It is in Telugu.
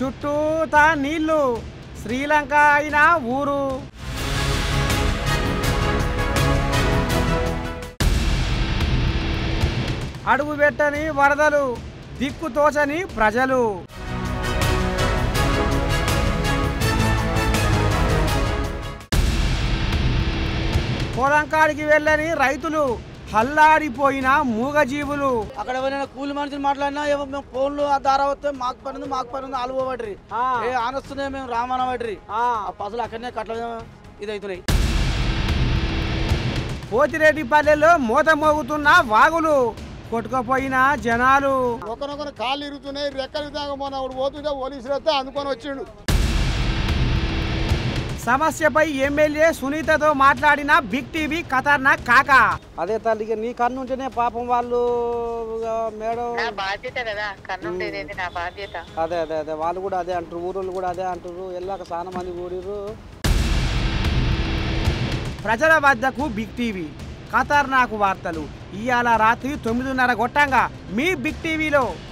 చుట్టూతా నీళ్లు శ్రీలంక అయిన ఊరు. అడుగు పెట్టని వరదలు దిక్కుతోచని ప్రజలు. పొలంకాడికి వెళ్ళని రైతులు హల్లాడిపోయిన మూగజీవులు. అక్కడ ఎవరైనా కూలి మనుషులు మాట్లాడినా మేము ఫోన్లు ఆ దారా వస్తే మాకు పని ఆలుపోబడ్రి ఆనస్తున్నాయి మేము రామానబడ్రి ఆ పసులు అక్కడనే కట్ల ఇదవుతున్నాయి. పోతిరెడ్డిపల్లెలో మూత మోగుతున్న వాగులు కొట్టుకుపోయిన జనాలు. ఒకనొకరు కాళ్ళు ఇరుగుతున్నాయి, రెక్కలు తాగమని ఆవిడ పోతుంటే పోలీసులు వస్తే అందుకొని వచ్చిండు. సమస్యపై ఎమ్మెల్యే సునీతతో మాట్లాడిన బిగ్ టీవీ ఖతర్నాక్ కాక. అదే తల్లికి నీ కన్ను ఉంటేనే పాపం వాళ్ళు మేడం బాధ్యత కదా, కన్ను నా బాధ్యత. అదే అదే అదే వాళ్ళు కూడా అదే అంటారు, ఊరోళ్ళు కూడా అదే అంటారు. వెళ్ళాక చాలా మంది కూడిర్రు. ప్రజల వద్దకు బిగ్ టీవీ ఖతర్నాక్ వార్తలు ఇవాళ రాత్రి 9:30 గొట్టంగా మీ బిగ్ టీవీలో.